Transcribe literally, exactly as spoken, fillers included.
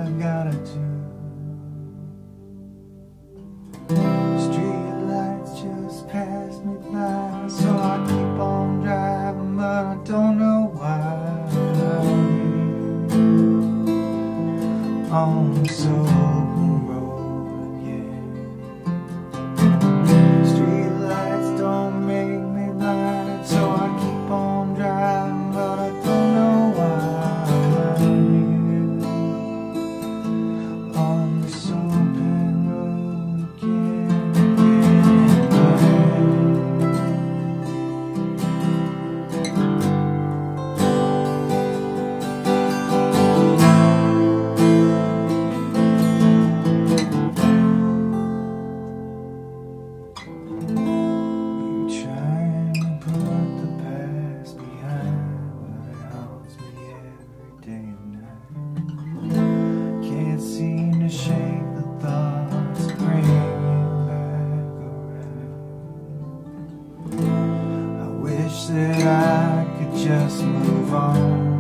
I gotta do. Streetlights just pass me by, so I keep on driving, but I don't know why I'm here on this open road again. Streetlights don't make me blind, so I keep on driving, but I don't know why I'm here on this open road again. Trying to put the past behind, but it haunts me every day and night. Can't seem to shake the thoughts, bring you back around. I wish that I could just move on.